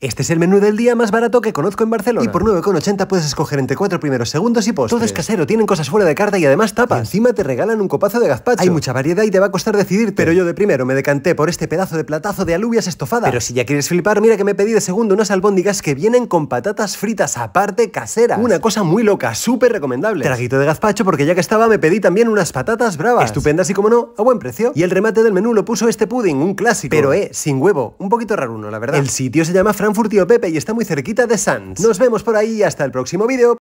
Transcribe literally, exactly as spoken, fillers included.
Este es el menú del día más barato que conozco en Barcelona. Y por nueve con ochenta puedes escoger entre cuatro primeros segundos y postres. Todo es casero, tienen cosas fuera de carta y además tapas. Y encima te regalan un copazo de gazpacho. Hay mucha variedad y te va a costar decidirte. Pero yo de primero me decanté por este pedazo de platazo de alubias estofada. Pero si ya quieres flipar, mira que me pedí de segundo unas albóndigas que vienen con patatas fritas aparte caseras. Una cosa muy loca, súper recomendable. Traguito de gazpacho porque ya que estaba me pedí también unas patatas bravas. Estupendas y como no, a buen precio. Y el remate del menú lo puso este pudding, un clásico. Pero eh, sin huevo, un poquito raro uno, la verdad. El sitio se llama Frankfurt Tío Pepe y está muy cerquita de Sants. Nos vemos por ahí y hasta el próximo vídeo.